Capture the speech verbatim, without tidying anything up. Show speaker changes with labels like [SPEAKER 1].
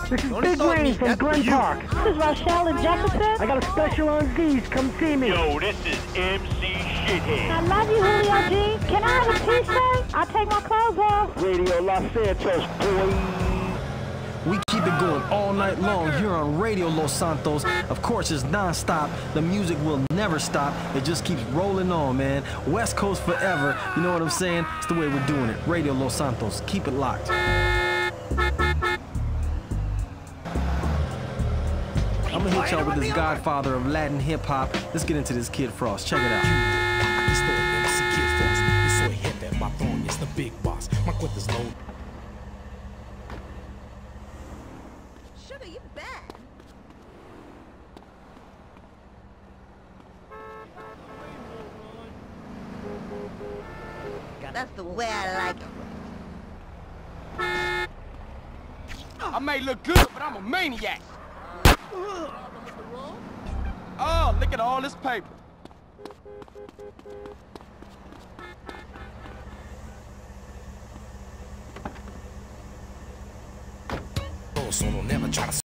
[SPEAKER 1] This is Big Wayne from Glen Park.
[SPEAKER 2] This is Rochelle and Jefferson.
[SPEAKER 1] I got a special on these. Come see me.
[SPEAKER 3] Yo, this is M C Shithead.
[SPEAKER 2] I love you, Julio G. Can I have a t-shirt? I'll take my clothes off.
[SPEAKER 1] Radio Los Santos, boy.
[SPEAKER 4] We keep it going all night long here on Radio Los Santos. Of course, it's non-stop. The music will never stop. It just keeps rolling on, man. West Coast forever. You know what I'm saying? It's the way we're doing it. Radio Los Santos. Keep it locked. I'm gonna hit y'all with this godfather of Latin hip-hop. Let's get into this Kid Frost. Check it out.
[SPEAKER 5] Esto es M C Kid Frost. Yo soy jefe, patrón, it's the big boss. My cuentas low.
[SPEAKER 6] Sugar, you bad. That's the way I like it.
[SPEAKER 7] I may look good, but I'm a maniac. Oh, look at all this paper.
[SPEAKER 5] So don't never try to